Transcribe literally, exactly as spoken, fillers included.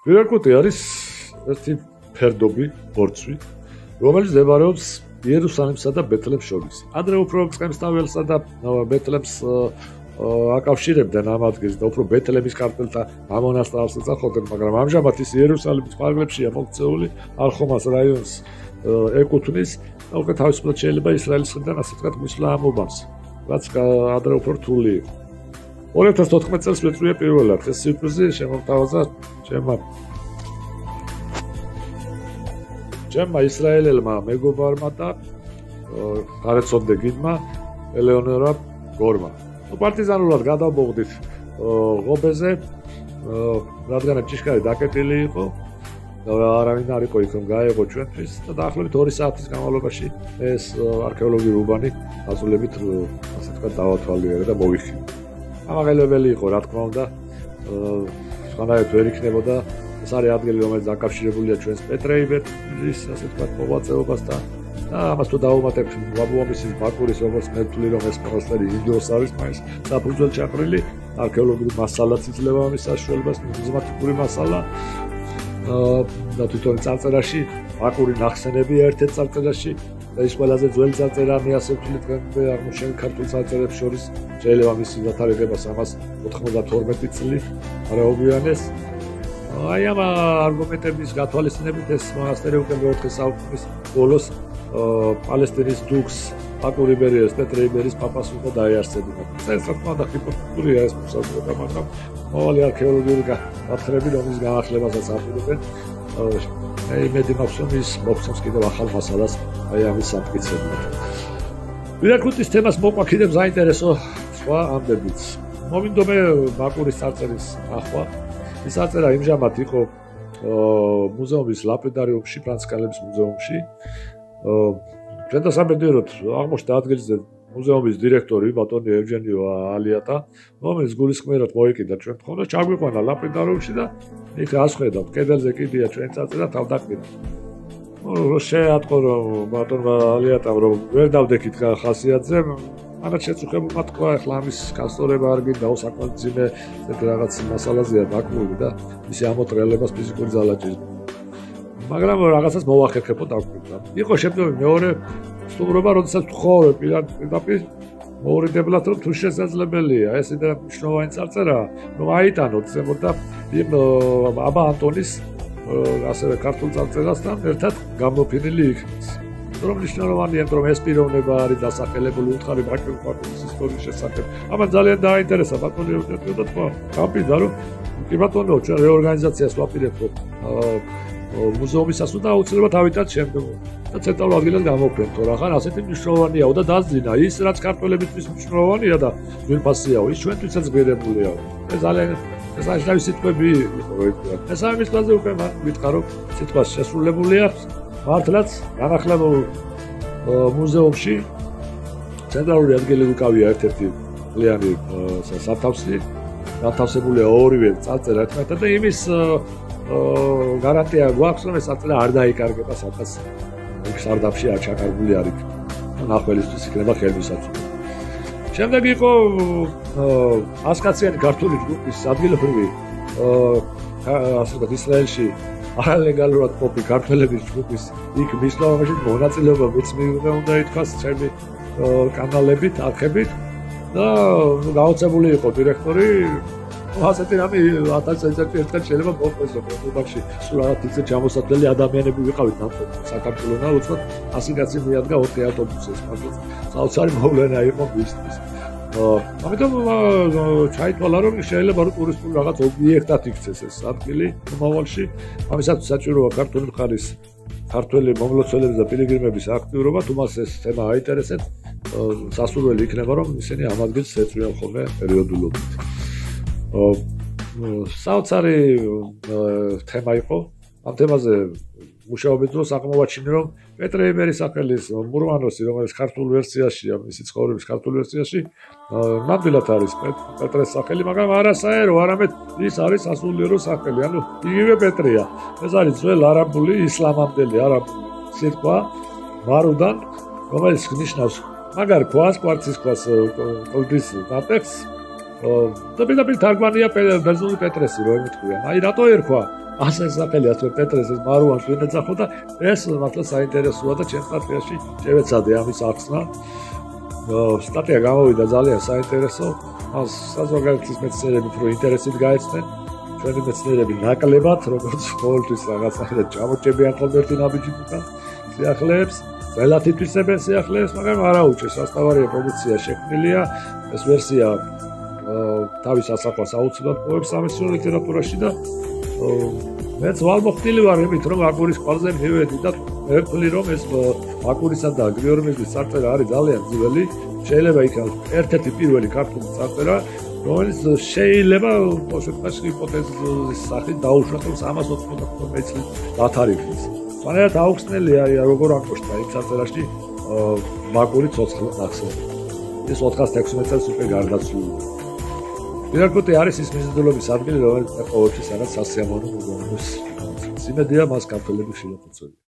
კვირაკუტი არის ერთი ფერდობი, ბორცვი, რომელიც მდებარეობს იერუსალიმსა და ბეთლემს შორის. ადრე უფრო წყემსტაველსა და ბეთლემს აკავშირებდნენ ამ ადგილს და უფრო ბეთლემის ქართველთა ამონასტრავს ეძახოდნენ, მაგრამ ამჟამად ის იერუსალიმის ფარგლებშია მოქცეული, არხომას რაიონს ეკუთვნის და უკვე თავისუფლად შეიძლება ისრაელის მხრიდან ასე ვთქვათ მისვლა ამ უბანს, რაც ადრე უფრო რთული იყო. ორი ათას ოთხმეტ წელს მეწვია პირველად ეს სიურპრიზი შემომთავაზა ჩემმა ჩემმა ისრაელელმა მეგობარმა და გარეთსონდეგიდმა ელეონორა გორმა. პარტიზანულად გადავმოღდით ღობეზე, რადგან ჭიშკარი დაკეტილი იყო და არავინ არ იყო იქ რომ გაეღო ჩვენთვის და დაახლოებით ორი საათის განმავლობაში ეს არქეოლოგიური უბანი ასულებით ასე ვთქვათ დავათვალიერე და მოვიხილე. ამაღელებელი იყო რა თქმა უნდა, სხვანაირად ვერ იქნებოდა. ეს არის ადგილი, რომელიც დაკავშირებულია ჩვენს პეტრეიბერის ასე ვთქვათ მოღვაწეობასთან. და ამას თუ დავუმატებთ ვაბუამისის ბაკურის როგორც მე ვთვლი რომ ეს მონასტერი ინდოს არის მაინც საფუძველში აყრილი არქეოლოგიური მასალაც იძლევა ამის საშუალებას ნუმიზმატიკური მასალა და თვითონ წარწერაში ბაკური ნახსენები ერთ-ერთ წარწერაში და ის ყველაზე ძველი წარწერა მე ასე ვთვლი დღემდე აღმოჩენილ ქართულ წარწერებს შორის შეიძლება მისი დათარიღება სამას ოთხმოცდათორმეტი წლით არაობიანეს. აი ამ არგუმენტების გათვალისწინებით ეს მონასტერი უკვე მეოთხე საუკუნის ბოლოს პალესტინის დუქს აკურიბერიეს პეტრეიბერის პაპას უკვე დაიარსებინა. ეს რა თქმა უნდა ჰიპოთეტურია ეს მოსაზრება, მაგრამ მოვალი არქეოლოგიური გათხრები რომის განახლებასაც აპირებენ. მე იმედი მაქვს რომ ის მოგცემს კიდევ ახალ მასალას აი ამის სამტკიცებლად. კვირაკუტის თემას მოყვა კიდევ საინტერესო სხვა ამბებიც. მომინდომე ბაკურის წარწერის ახვა. ის წარწერა იმჟამად იყო მუზეუმის ლაპიდარიუმში, ფრანცისკანელების მუზეუმში. ჩვენ დასაბედიეროთ აღმოჩნდა ადგილზე მუზეუმის დირექტორი ბატონი ევგენიო ალიატა, რომელიც გულისხმიერად მოეკიდა ჩვენ თქო და ჩაგვიყვანა ლაპიდარიუმში და იქ ასხედავთ, კედელზე კიდია ჩვენ წარწერა თავდაყრით. ნუ შეატყო რომ ბატონმა ალიატამ რომ ვერ დავდექით ხასიათზე, მანაც შეწუხებულმა თქვა, ახლა ამის გასწორება არ გინდაო, საკმაოდ ძიმე რაღაც მასალაზეა დაკმული და ისი ამოტრიალებას ფიზიკური ძალა ჭირდება. მაგრამ რაღაცას მოვახერხებო დავკვირდა. იყო შემდგომი მეორე სტუმრობა, როდესაც ვთხოვე პირდაპირ მოურიდებლად რომ თუ შესაძლებელია ეს იმდენად მნიშვნელოვანი წარწერა, რომ აიტანოთ ზემოთ და იმ აბა ანტონის ასევე ქართულ წარწერასთან ერთად გამოფენილი იქნეს. რომ მნიშვნელოვანია, რომ ეს პიროვნება არის დასახელებული უთხარი ბაკურის ისტორიის შესახებ. ამან ძალიან დააინტერესა ბატონი ევგენიო და თქვა, გამპირდა რომ კი ბატონო, ჩვენ რეორგანიზაციას ვაპირებთ მუზეუმისას და აუცილებლად ავიტანთ შემდგომ და ცენტრალურ ადგილას გამოვფრენთ, რახან ასეთი მნიშვნელოვანიაო და დაძინა ის, რაც ქართველებისთვის მნიშვნელოვანია და ძვირფასიაო, ის ჩვენთვისაც ღირებულია. ეს ძალიან ეს არის სიტყვები იყო რა. ეს ამის ყველაზე უკვე მითხრა რომ სიტყვა შესრულებულია მართლაც განახლებულ მუზეუმში ცენტრალური ადგილი უკავია ერთ-ერთი ლიანი სათავსი, განთავსებულია ორივე წარწერა ერთმანეთთან და იმის გარანტია გვაქვს რომ ეს წარწერა არ დაიკარგება სადღაც იქ სარდაფში არ ჩაკარგული არ იქნება. ნახველისთვის იქნება ხელმისაწვდომი. შემდეგ იყო ასკაციანი ქართული ჯგუფის ადგილობრივი ასე ვთქვათ ისრაელში არალეგალურად პოპი ქართველების ჯგუფის იქ მისვლაში მონაწილეობა მეც მიიღო უნდა ითქვას ჩემი კანალებით, არხებით და გაოცებული იყო დირექტორი. ასეთი რამე ათას წელიწადში ერთხელ შეიძლება მოხდეს პროგრამაში სულ რაღაც ისე ჩამოსათვლელი ადამიანები ვიყავით საქართველოს და უცბად ასი კაცი მიადგა ოთხი ავტობუსი ეს მაგალითად საოცარი მოვლენა იყო მისთვის. ამიტომ ჩაითვალა რომ შეიძლება რომ ტურისტული რაღაც ობიექტად იქცეს ეს ადგილი მომავალში. ამისათვის საჭიროა ქართული მხარის ქართველი მომლოცველების და პილიგრიმების აქტიურობა, თუ მას ეს თემა აინტერესებს, სასურველი იქნება რომ ისინი ამ ადგილს ეწვიან ხოლმე პერიოდულობით. საოცარი თემა იყო. ამ თემაზე მუშაობის დროს აღმოვაჩინე რომ პეტრეიბერის სახელის მურვანოსი, რომელიც ქართულ ვერსიაშია, მისი ცხოვრების ქართულ ვერსიაში, ნამდვილად არის პეტრეს სახელი, მაგრამ არასაერო, არამედ ის არის სასულიერო სახელი, ანუ იგივე პეტრეა. ეს არის ძველ არაბული, ისლამამდელი არაბული სიტყვა მარუდან, რომელიც ნიშნავს მაგარ ქვას, კვარცის ქვას, კლდის ნატეხს, და პირდაპირ თარგმანია ბერძნული პეტრესი, რომ ემთხვია. აი რატო ერქვა? ასე სახელია თუ პეტრესის მარუანს ვინ ეძახო და ეს მართლა საინტერესოა და ჩემს სტატიაში შევეცადე ამის ახსნა. სტატია გამოვიდა ძალიან საინტერესო. მას საზოგადოების მეცნიერები უფრო ინტერესით გაეცნენ. ჩვენი მეცნიერები ნაკლებად, როგორც ყოველთვის რაღაცა ჩამოჭებიან ხოლმე ერთი ნაბიჯიდან სიახლეებს, ველათ ითვისებენ სიახლეებს, მაგრამ არა უჩეს ასტავარია პროდუქცია შექმნილია. ეს ვერსია თავის ასახვას აუცილებლად პოებს სამეცნიერო ლიტერატურაში და მეც ვალმოხტილი ვარ იმით, რომ აკვირის ყველაზე მივედი და ერთხელი რომ ეს აკვირისა და გრიორმიზის წარწერა არის ძალიან ძველი, შეიძლება იქნას ერთ-ერთი პირველი ქართული წარწერა, რომელიც შეიძლება პოსტაში ჰიპოთეზის სახით დაუშვათ, რომ სამას ოცდაოთხ წლის დათარიღის. მანერად აუხსნელია როგორ აკოშტა იმ წარწერაში მაკვირი ცოცხლად ნახსენები. ეს ოთხას ექვსმეტ წელს უკვე გარდაცვლილია. ვირაკუტი არის ის მიზიდულობის ადგილი, რომელიც ყოველთვის არის სასიამოვნო მოგონებს. სიმედია მას ქართველები ხშირად უწევენ.